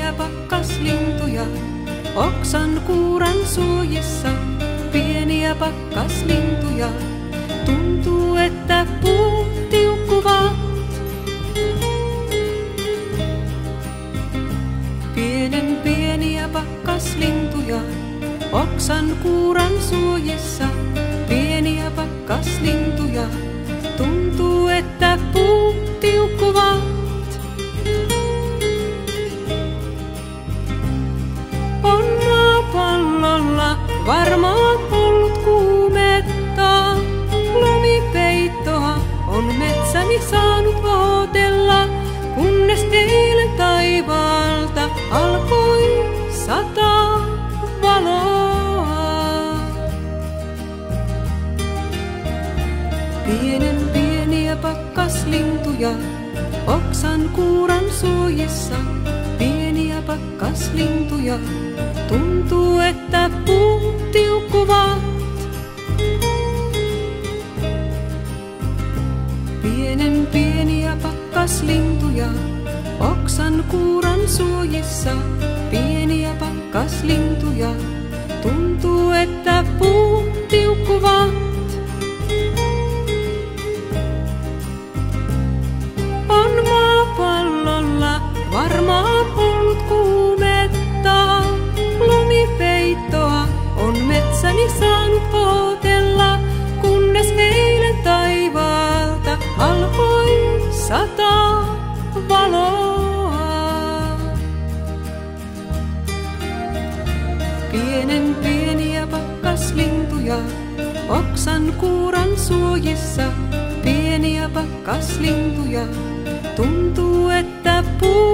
pieniä pakkaslintuja, oksan kuuran suojissa. Pieniä pakkaslintuja, tuntuu, että puut tiukkuvat. Pieniä pakkaslintuja, oksan kuuran suojissa. Pieniä pakkaslintuja, tuntuu, että puut tiukkuvat. On maapallolla varmaan ollut kuumetta, lumipeittoa on metsäni saanut odotella, kunnes eilen taivaalta alkoi sataa valoa. Pieniä pakkaslintuja, oksan kuuran suojissa. Pieniä pakkaslintuja, tuntuu, että puut tiukkuvat. Pieniä pakkaslintuja, oksan kuuran suojissa. Pieniä pakkaslintuja, tuntuu, että puut tiukkuvat. On maapallolla varmaan ollut kuumetta, lumipeittoa on metsäni saanut odotella, kunnes eilen taivaalta alkoi sataa valoa. Pieniä pakkaslintuja, oksan kuuran suojissa. Pieniä pakkaslintuja, tuntuu, että